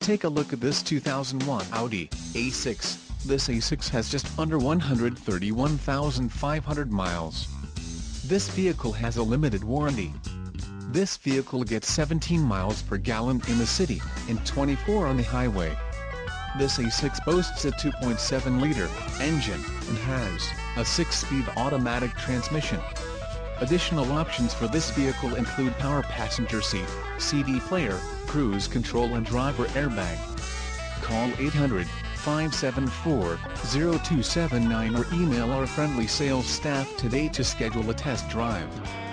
Take a look at this 2001 Audi A6. This A6 has just under 131,500 miles. This vehicle has a limited warranty. This vehicle gets 17 miles per gallon in the city, and 24 on the highway. This A6 boasts a 2.7-liter engine, and has a 6-speed automatic transmission. Additional options for this vehicle include power passenger seat, CD player, cruise control and driver airbag. Call 800-574-0279 or email our friendly sales staff today to schedule a test drive.